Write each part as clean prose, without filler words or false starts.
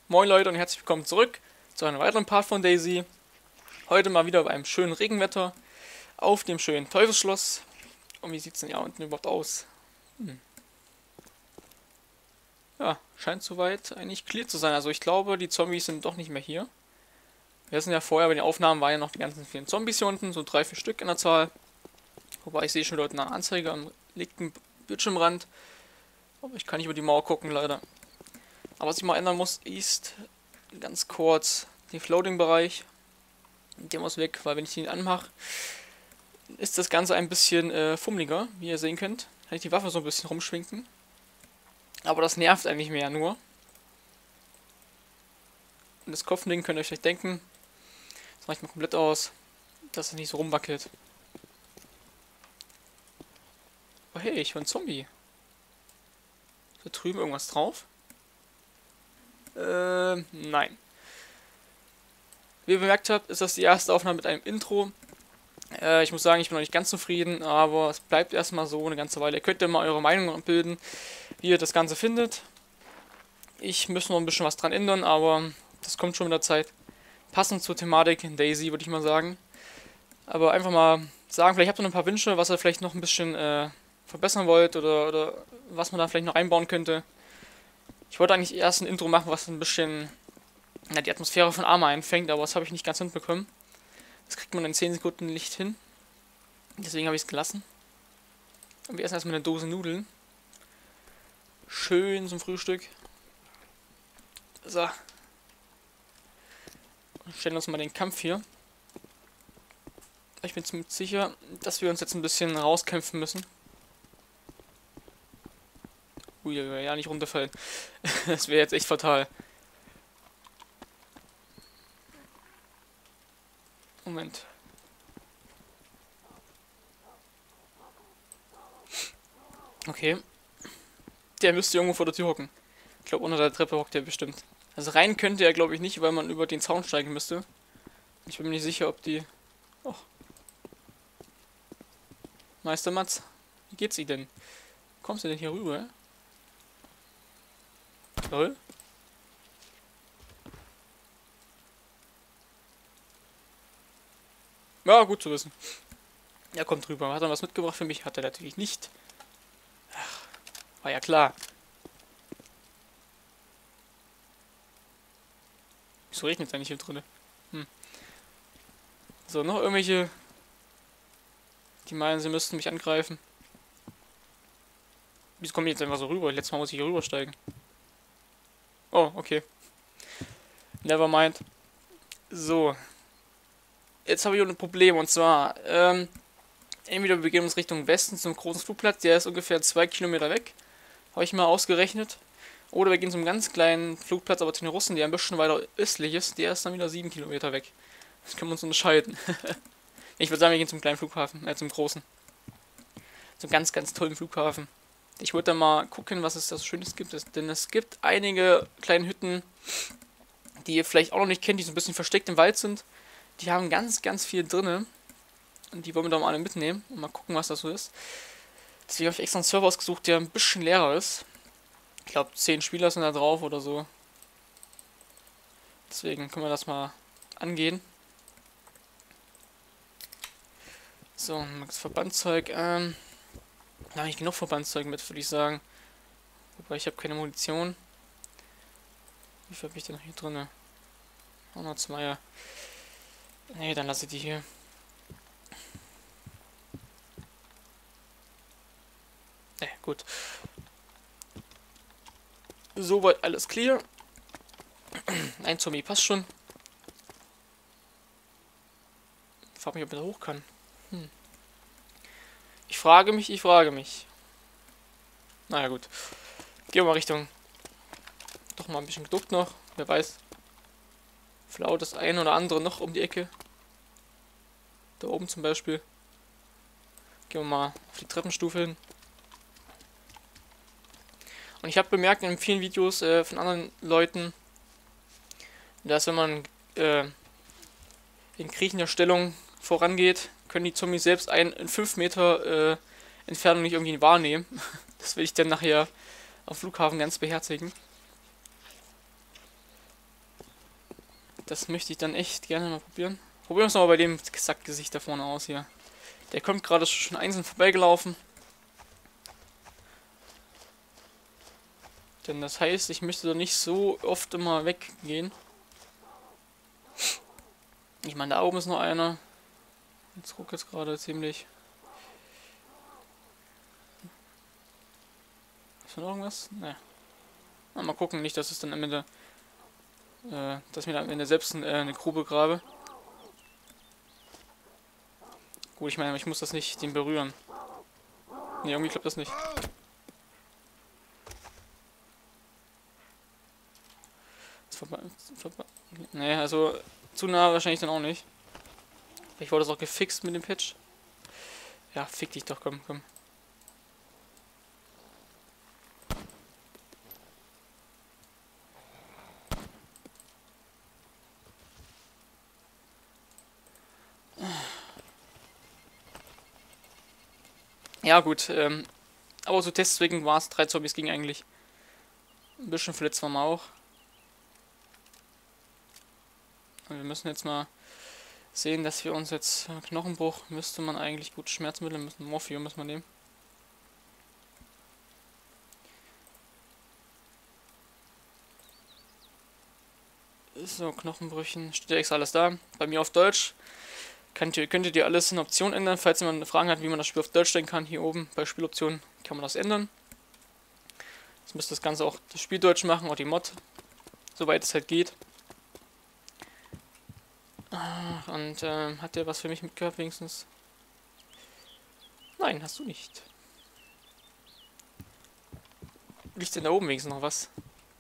Moin Leute und herzlich willkommen zurück zu einem weiteren Part von DayZ. Heute mal wieder bei einem schönen Regenwetter auf dem schönen Teufelsschloss. Und wie sieht es denn hier unten überhaupt aus? Ja, scheint soweit eigentlich clear zu sein. Also ich glaube, die Zombies sind doch nicht mehr hier. Wir sind ja vorher bei den Aufnahmen, waren ja noch die ganzen vielen Zombies hier unten, so 3-4 Stück in der Zahl. Wobei ich sehe schon dort eine Anzeige am linken Bildschirmrand. Aber ich kann nicht über die Mauer gucken, leider. Aber was ich mal ändern muss, ist ganz kurz den Floating-Bereich. Der muss weg, weil wenn ich den anmache, ist das Ganze ein bisschen fummeliger, wie ihr sehen könnt. Kann ich die Waffe so ein bisschen rumschwenken. Aber das nervt eigentlich mehr nur. Und das Kopfding könnt ihr euch vielleicht denken, das mache ich mal komplett aus, dass es nicht so rumwackelt. Oh hey, ich höre einen Zombie. Ist da drüben irgendwas drauf? Nein. Wie ihr bemerkt habt, ist das die erste Aufnahme mit einem Intro. Ich muss sagen, ich bin noch nicht ganz zufrieden, aber es bleibt erstmal so eine ganze Weile. Ihr könnt ja mal eure Meinung bilden, wie ihr das Ganze findet. Ich müsste noch ein bisschen was dran ändern, aber das kommt schon mit der Zeit. Passend zur Thematik in DayZ, würde ich mal sagen. Aber einfach mal sagen, vielleicht habt ihr noch ein paar Wünsche, was ihr vielleicht noch ein bisschen verbessern wollt oder was man da vielleicht noch einbauen könnte. Ich wollte eigentlich erst ein Intro machen, was ein bisschen die Atmosphäre von Arma einfängt, aber das habe ich nicht ganz hinbekommen. Das kriegt man in 10 Sekunden nicht hin. Deswegen habe ich es gelassen. Und wir essen erstmal eine Dose Nudeln. Schön zum Frühstück. So. Und stellen uns mal den Kampf hier. Ich bin ziemlich sicher, dass wir uns jetzt ein bisschen rauskämpfen müssen. Ui, ja, nicht runterfallen. Das wäre jetzt echt fatal. Moment. Okay. Der müsste irgendwo vor der Tür hocken. Ich glaube, unter der Treppe hockt der bestimmt. Also rein könnte er, glaube ich, nicht, weil man über den Zaun steigen müsste. Ich bin mir nicht sicher, ob die... Oh. Meister Mats, wie geht's Ihnen denn? Kommst du denn hier rüber? Lol. Ja, gut zu wissen. Er kommt rüber. Hat er was mitgebracht für mich? Hat er natürlich nicht. Ach, war ja klar. Wieso regnet es eigentlich hier drin? So, noch irgendwelche, die meinen, sie müssten mich angreifen. Wieso kommen die jetzt einfach so rüber? Letztes Mal muss ich hier rübersteigen. Oh, okay. Nevermind. So. Jetzt habe ich ein Problem, und zwar, entweder wir begeben uns Richtung Westen zum großen Flugplatz, der ist ungefähr 2 Kilometer weg. Habe ich mal ausgerechnet. Oder wir gehen zum ganz kleinen Flugplatz, aber zu den Russen, der ein bisschen weiter östlich ist, der ist dann wieder 7 Kilometer weg. Das können wir uns unterscheiden. Ich würde sagen, wir gehen zum kleinen Flughafen, zum großen. Zum ganz, ganz tollen Flughafen. Ich würde dann mal gucken, was es da so Schönes gibt. Denn es gibt einige kleine Hütten, die ihr vielleicht auch noch nicht kennt, die so ein bisschen versteckt im Wald sind. Die haben ganz, ganz viel drinne. Und die wollen wir doch mal alle mitnehmen und mal gucken, was das so ist. Deswegen habe ich extra einen Server ausgesucht, der ein bisschen leerer ist. Ich glaube, 10 Spieler sind da drauf oder so. Deswegen können wir das mal angehen. So, das Verbandszeug. Da habe ich genug Verbandszeug mit, würde ich sagen. Wobei, ich habe keine Munition. Wie viel habe ich denn noch hier drin? 102er. Nee, dann lasse ich die hier. Gut. Soweit alles clear. Ein Zombie passt schon. Ich frage mich, ob er da hoch kann. Ich frage mich. Naja, gut. Gehen wir mal Richtung. Doch mal ein bisschen geduckt noch. Wer weiß. Flaut das ein oder andere noch um die Ecke. Da oben zum Beispiel. Gehen wir mal auf die Treppenstufe hin. Und ich habe bemerkt in vielen Videos von anderen Leuten, dass wenn man in kriechender Stellung vorangeht, können die Zombies selbst einen in 5 Meter Entfernung nicht irgendwie wahrnehmen. Das will ich dann nachher am Flughafen ganz beherzigen. Das möchte ich dann echt gerne mal probieren. Probieren wir es mal bei dem Sackgesicht da vorne aus hier. Der kommt gerade schon einzeln vorbeigelaufen. Denn das heißt, ich möchte da nicht so oft immer weggehen. Ich meine, da oben ist noch einer. Jetzt ruckt es gerade ziemlich. Ist da noch irgendwas? Ne. Mal gucken, nicht, dass es dann am Ende, dass ich mir dann am Ende selbst eine Grube grabe. Gut, ich meine, ich muss das nicht den berühren. Ne, irgendwie klappt das nicht. Ne, also zu nah wahrscheinlich dann auch nicht. Ich wollte das auch gefixt mit dem Patch. Ja, fick dich doch, komm, komm. Ja gut, aber so Testzwecken war es, 3 Zombies ging eigentlich. Ein bisschen verletzt waren wir auch. Und wir müssen jetzt mal sehen, dass wir uns jetzt Knochenbruch müsste man eigentlich gut Schmerzmittel müssen, Morphium müssen wir nehmen. So, Knochenbrüchen, steht ja extra alles da. Bei mir auf Deutsch. Könntet ihr alles in Optionen ändern, falls jemand Fragen hat, wie man das Spiel auf Deutsch stellen kann. Hier oben bei Spieloptionen kann man das ändern. Jetzt müsste das Ganze auch das Spiel Deutsch machen, auch die Mod, soweit es halt geht. Und hat der was für mich mitgehabt wenigstens? Nein, hast du nicht. Liegt denn da oben wenigstens noch was?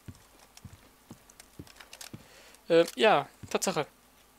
Ja, Tatsache.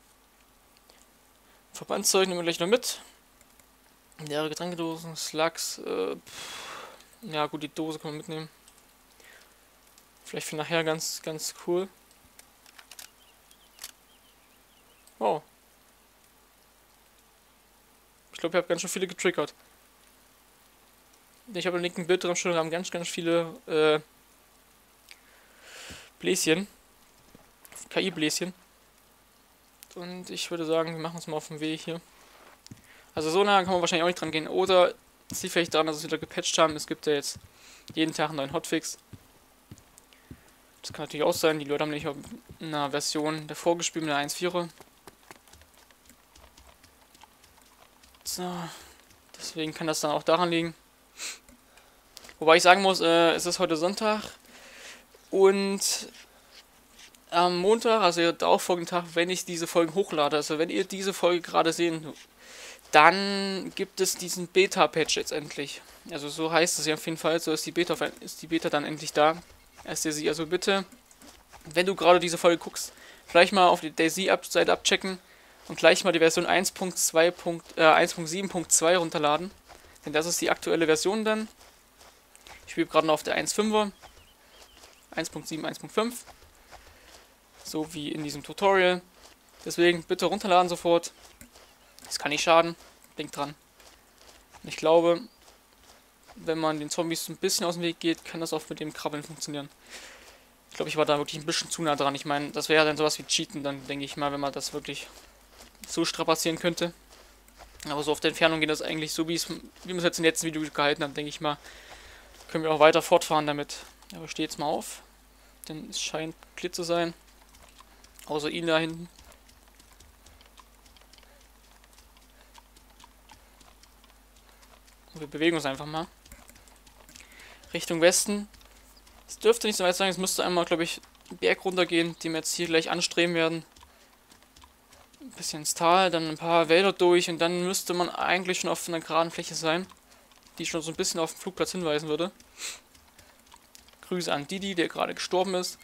Verbandszeug nehmen wir gleich noch mit. Ja, Getränkedosen, Slugs, ja gut, die Dose kann man mitnehmen. Vielleicht für nachher ganz cool. Oh. Ich glaube, ich habe ganz schön viele getriggert. Ich habe im linken Bildraumstellung ganz viele Bläschen. KI-Bläschen. Und ich würde sagen, wir machen uns mal auf den Weg hier. Also so nah kann man wahrscheinlich auch nicht dran gehen. Oder es liegt vielleicht daran, dass sie wieder gepatcht haben. Es gibt ja jetzt jeden Tag einen neuen Hotfix. Das kann natürlich auch sein. Die Leute haben nicht auf einer Version davor gespielt mit einer 1.4er. So. Deswegen kann das dann auch daran liegen. Wobei ich sagen muss, es ist heute Sonntag. Und am Montag, also der auffolgende Tag, wenn ich diese Folgen hochlade, also wenn ihr diese Folge gerade sehen, dann gibt es diesen Beta-Patch jetzt endlich. Also so heißt es ja auf jeden Fall, so ist die Beta dann endlich da. Erst ihr sie, also bitte, wenn du gerade diese Folge guckst, vielleicht mal auf die DayZ-Seite abchecken und gleich mal die Version 1.7.2 runterladen. Denn das ist die aktuelle Version dann. Ich spiele gerade noch auf der 1.5er, 1.7, 1.5. So wie in diesem Tutorial. Deswegen bitte runterladen sofort. Das kann nicht schaden. Denk dran. Und ich glaube, wenn man den Zombies ein bisschen aus dem Weg geht, kann das auch mit dem Krabbeln funktionieren. Ich glaube, ich war da wirklich ein bisschen zu nah dran. Ich meine, das wäre ja dann sowas wie Cheaten, dann denke ich mal, wenn man das wirklich so strapazieren könnte. Aber so auf der Entfernung geht das eigentlich so, wie wir es jetzt im letzten Video gehalten haben, denke ich mal, können wir auch weiter fortfahren damit. Aber ich stehe jetzt mal auf, denn es scheint clear zu sein. Außer ihn da hinten. Und wir bewegen uns einfach mal. Richtung Westen. Es dürfte nicht so weit sein, es müsste einmal, glaube ich, einen Berg runtergehen, den wir jetzt hier gleich anstreben werden. Ein bisschen ins Tal, dann ein paar Wälder durch und dann müsste man eigentlich schon auf einer geraden Fläche sein, die schon so ein bisschen auf den Flugplatz hinweisen würde. Grüße an Didi, der gerade gestorben ist.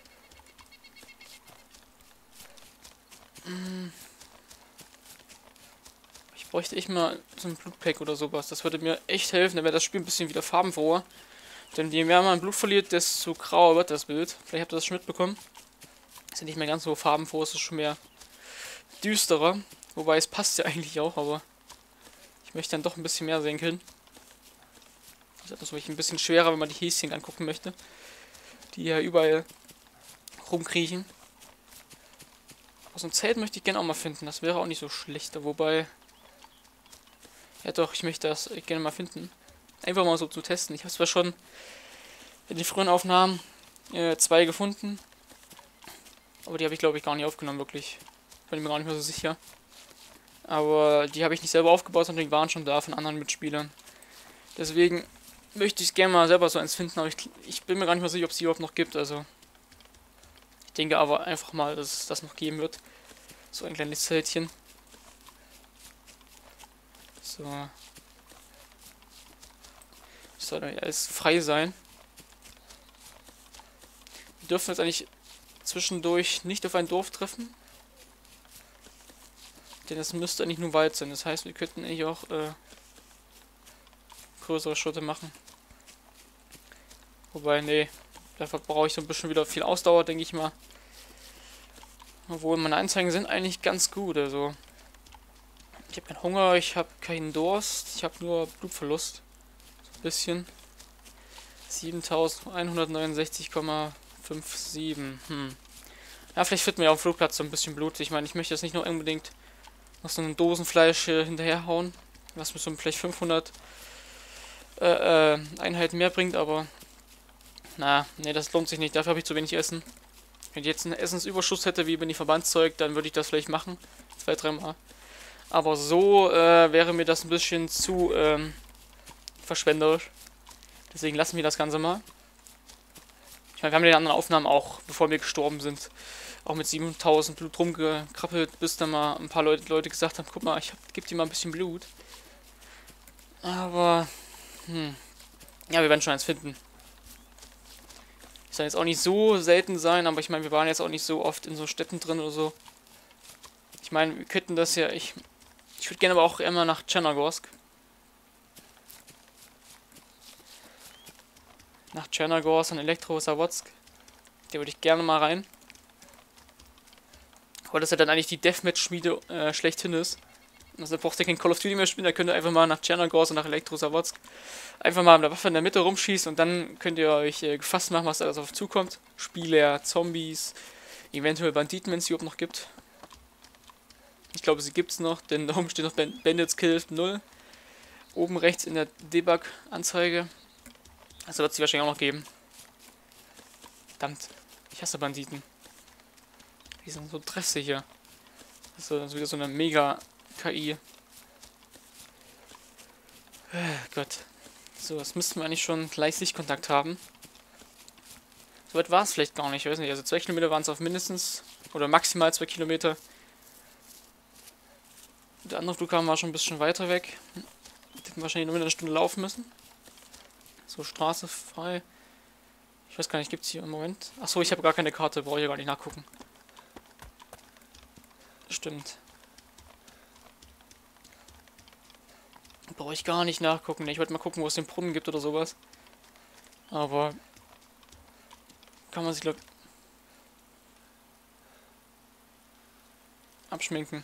Ich bräuchte echt mal so ein Blutpack oder sowas. Das würde mir echt helfen, dann wäre das Spiel ein bisschen wieder farbenfroher. Denn je mehr man Blut verliert, desto grauer wird das Bild. Vielleicht habt ihr das schon mitbekommen. Ist ja nicht mehr ganz so farbenfroh, es ist schon mehr düsterer. Wobei es passt ja eigentlich auch, aber ich möchte dann doch ein bisschen mehr sehen können. Das ist natürlich ein bisschen schwerer, wenn man die Häschen angucken möchte. Die ja überall rumkriechen. Aber so ein Zelt möchte ich gerne auch mal finden. Das wäre auch nicht so schlecht. Wobei... Ja doch, ich möchte das gerne mal finden. Einfach mal so zu testen. Ich habe zwar schon in den früheren Aufnahmen 2 gefunden. Aber die habe ich, glaube ich, gar nicht aufgenommen, wirklich. Bin ich mir gar nicht mehr so sicher. Aber die habe ich nicht selber aufgebaut, sondern die waren schon da von anderen Mitspielern. Deswegen möchte ich es gerne mal selber so eins finden, aber ich bin mir gar nicht mehr sicher, ob es die überhaupt noch gibt. Also ich denke aber einfach mal, dass es das noch geben wird. So ein kleines Zeltchen. So. Das soll dann alles frei sein. Wir dürfen jetzt eigentlich zwischendurch nicht auf ein Dorf treffen. Denn es müsste eigentlich nur Wald sein. Das heißt, wir könnten eigentlich auch größere Schritte machen. Wobei, nee, dafür brauche ich so ein bisschen wieder viel Ausdauer, denke ich mal. Obwohl, meine Anzeigen sind eigentlich ganz gut, also. Ich habe keinen Hunger, ich habe keinen Durst, ich habe nur Blutverlust. So ein bisschen. 7169,57. Ja, vielleicht finden wir auf dem Flugplatz so ein bisschen Blut. Ich meine, ich möchte jetzt nicht nur unbedingt noch so ein Dosenfleisch hinterherhauen, was mir so vielleicht 500 Einheiten mehr bringt, aber na, nee, das lohnt sich nicht. Dafür habe ich zu wenig Essen. Wenn ich jetzt einen Essensüberschuss hätte, wie bei den Verbandszeug, dann würde ich das vielleicht machen. 2, 3 Mal. Aber so wäre mir das ein bisschen zu verschwenderisch. Deswegen lassen wir das Ganze mal. Ich meine, wir haben in den anderen Aufnahmen auch, bevor wir gestorben sind, auch mit 7000 Blut rumgekrabbelt, bis dann mal ein paar Leute gesagt haben, guck mal, geb dir mal ein bisschen Blut. Aber, ja, wir werden schon eins finden. Soll jetzt auch nicht so selten sein, aber ich meine, wir waren jetzt auch nicht so oft in so Städten drin oder so. Ich meine, wir könnten das ja, ich würde gerne aber auch immer nach Tschernogorsk. Nach Tschernogorsk und Elektrosawodsk. Der würde ich gerne mal rein. Weil das ja dann eigentlich die Deathmatch-Schmiede schlechthin ist. Also da braucht ihr kein Call of Duty mehr spielen, da könnt ihr einfach mal nach Tschernogorsk und nach Elektrosawodsk einfach mal mit der Waffe in der Mitte rumschießen und dann könnt ihr euch gefasst machen, was da alles auf zukommt. Spieler, Zombies, eventuell Banditen, wenn es die überhaupt noch gibt. Ich glaube, sie gibt es noch, denn da oben steht noch Bandits Killed 0. Oben rechts in der Debug-Anzeige. Also wird es die wahrscheinlich auch noch geben. Verdammt, ich hasse Banditen. Die sind so treffsicher. Das ist wieder so eine mega KI. Gott. So, das müssten wir eigentlich schon gleich Sichtkontakt haben. Soweit war es vielleicht gar nicht, ich weiß nicht. Also 2 Kilometer waren es auf mindestens, oder maximal 2 Kilometer. Der andere Flughafen war schon ein bisschen weiter weg. Wir hätten wahrscheinlich nur eine Stunde laufen müssen. So, Straße frei. Ich weiß gar nicht, gibt es hier im Moment? Achso, ich habe gar keine Karte, brauche ich ja gar nicht nachgucken. Stimmt. Brauche ich gar nicht nachgucken. Ich wollte mal gucken, wo es den Brunnen gibt oder sowas. Aber kann man sich, glaube ich, abschminken.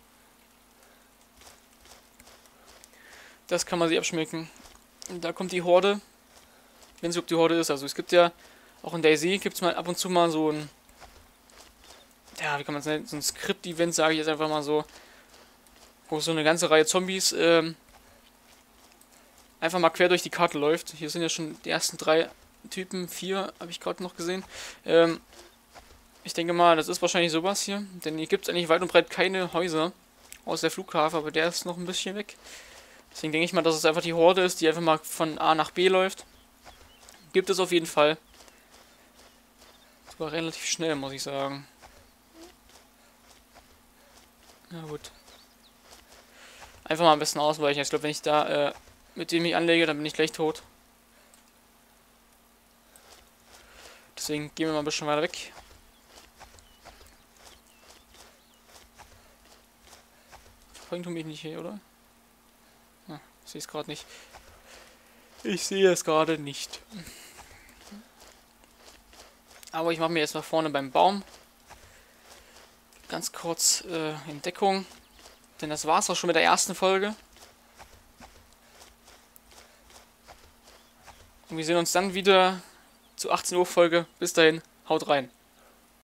Das kann man sich abschminken. Und da kommt die Horde. Wenn es überhaupt die Horde ist. Also es gibt ja, auch in DayZ gibt es mal ab und zu mal so ein, ja, wie kann man es nennen, so ein Skript-Event, sage ich jetzt einfach mal so, wo so eine ganze Reihe Zombies einfach mal quer durch die Karte läuft. Hier sind ja schon die ersten 3 Typen, 4 habe ich gerade noch gesehen. Ich denke mal, das ist wahrscheinlich sowas hier, denn hier gibt es eigentlich weit und breit keine Häuser, außer der Flughafen, aber der ist noch ein bisschen weg. Deswegen denke ich mal, dass es einfach die Horde ist, die einfach mal von A nach B läuft. Gibt es auf jeden Fall. Das war relativ schnell, muss ich sagen. Na gut. Einfach mal ein bisschen ausweichen. Ich glaube, wenn ich da mit dem mich anlege, dann bin ich gleich tot. Deswegen gehen wir mal ein bisschen weiter weg. Verfolgen tun mich nicht hier, oder? Ah, ich sehe es gerade nicht. Ich sehe es gerade nicht. Aber ich mache mir jetzt mal vorne beim Baum ganz kurz in Deckung. Denn das war es auch schon mit der ersten Folge. Und wir sehen uns dann wieder zur 18 Uhr Folge. Bis dahin, haut rein.